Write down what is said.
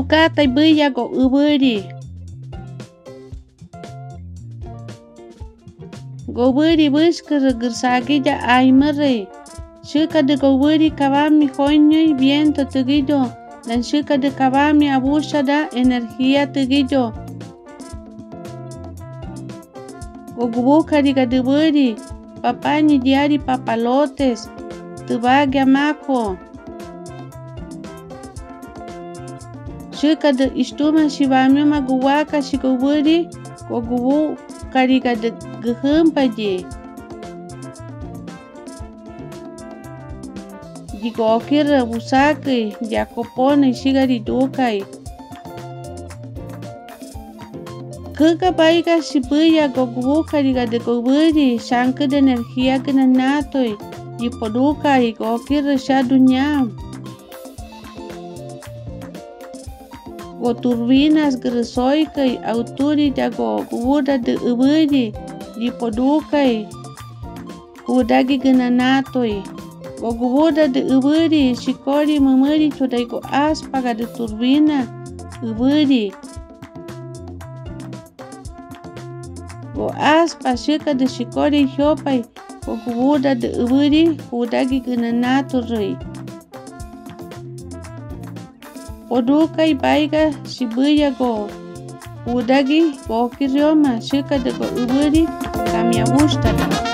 Ukata ibuya go uburi. Go buri buskara gersagi ja aimere. Shika de go buri kabami hoño viento tegido. Dan shika de kabami abusa da energía tegido. Go gubuka diga de buri. Papani diari papalotes. Tubagya mako. Shika de istuma shibami maguwaka shikuburi. Go gubu kariga de gehempaje. Jigokira busake jakopone shigari dukai. Keka baika shibuya go gubu kariga de goburi. Shanka de energía que nanatoi. Jipoduka igokira shadunya. Go turbinas gresoikai auturi jago gubuda de uburi. Jipodukai udagi genanatoi. Go gubuda de uburi shikori memori chodai go aspaga de turbina uburi. Go aspa shika de shikori hiopai. Go gubuda de uburi udagi genanatoroi. Podukai baiga shibuya go udagi go kirioma shika de go uburi kami abusta.